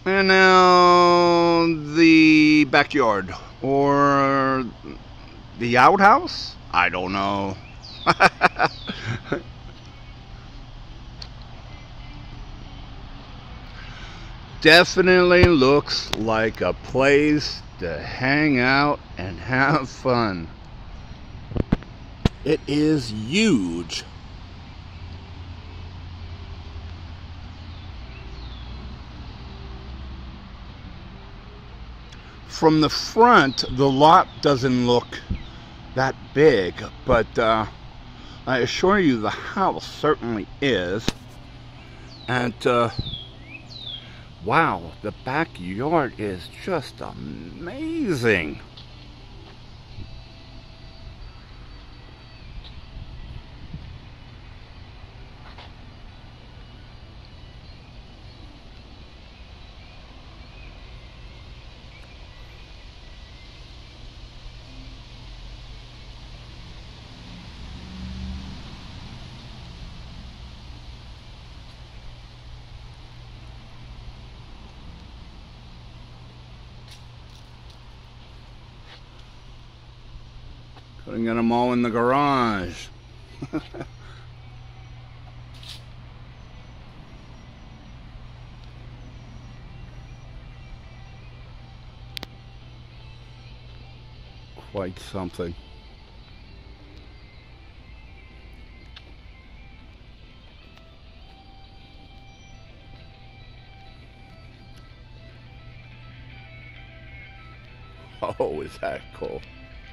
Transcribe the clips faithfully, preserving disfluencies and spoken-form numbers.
And now the backyard or the outhouse? I don't know. Definitely looks like a place to hang out and have fun. It is huge. From the front, the lot doesn't look that big, but uh, I assure you the house certainly is. And uh, wow, the backyard is just amazing. Couldn't get them all in the garage. Quite something. Oh, is that cool?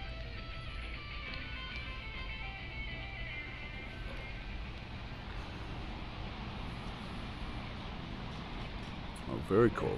Oh, very cool.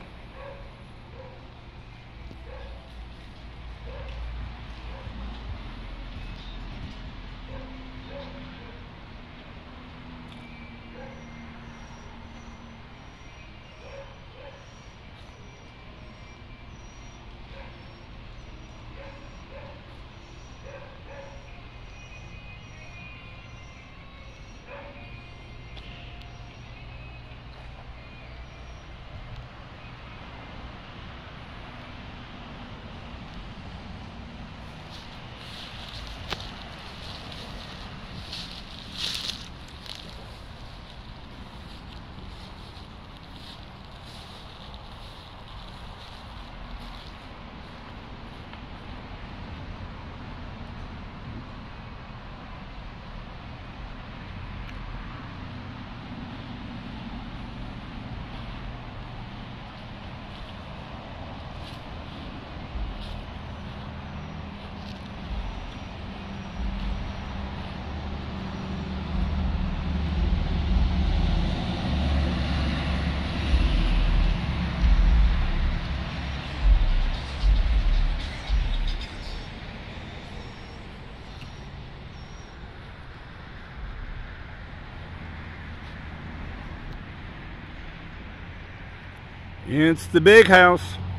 It's the big house.